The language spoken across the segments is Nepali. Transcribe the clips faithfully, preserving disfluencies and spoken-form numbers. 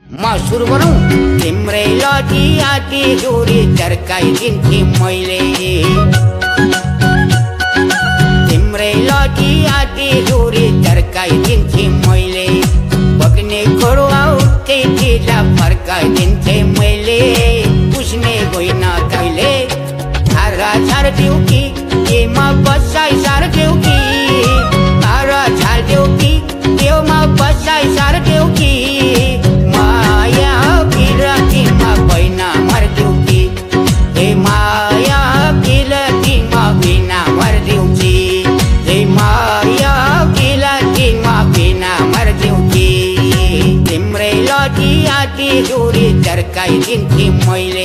म सुरु गरौँ। तिम्रै लटी आटी डोरी चर्काइदिन्थे मैले, तिम्रै लटी आटी डोरी चर्काइदिन्थे मैले, बग्ने खोरुवा उठेला फर्काइदिन्थे मैले। पुस्ने गइन कहिले धारा छाड्देऊ कि केमा बसाइ सार्देऊ कि, धारा छाड्देऊ कि केमा बसाइ सार्देऊ कि, माया बिरतीमा भैना मर्देऊ कि, हे माया बिरतीमा भैना मर्देऊ कि, हे माया बिरतीमा भैना मर्देऊ कि। तिम्रै लटी आटी डोरी चर्काइदिन्थे मैले,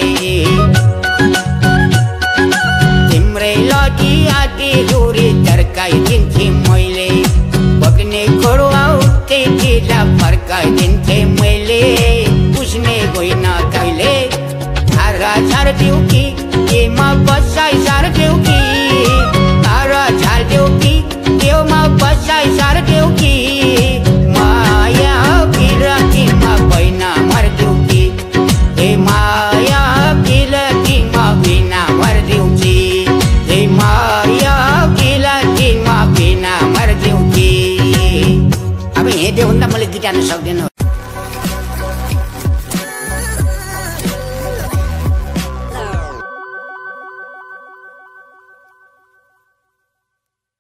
तिम्रै लटी आटी डोरी चर्काइदिन्थे मैले, बग्ने खोरुवा उठेला फर्काइदिन्थे मैले। पुस्ने गइन कहिले धारा छाड्देऊ